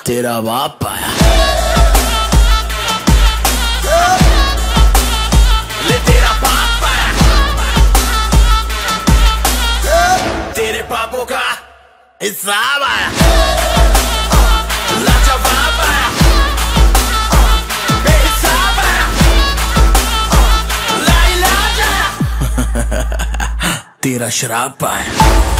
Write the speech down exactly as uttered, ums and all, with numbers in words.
तेरा बाप आया, ले तेरा बाप आया, तेरे पापों का हिसाब आया, लाजवाब आया, बेहिसाब आया, लाइलाज आया, तेरा शराब आया।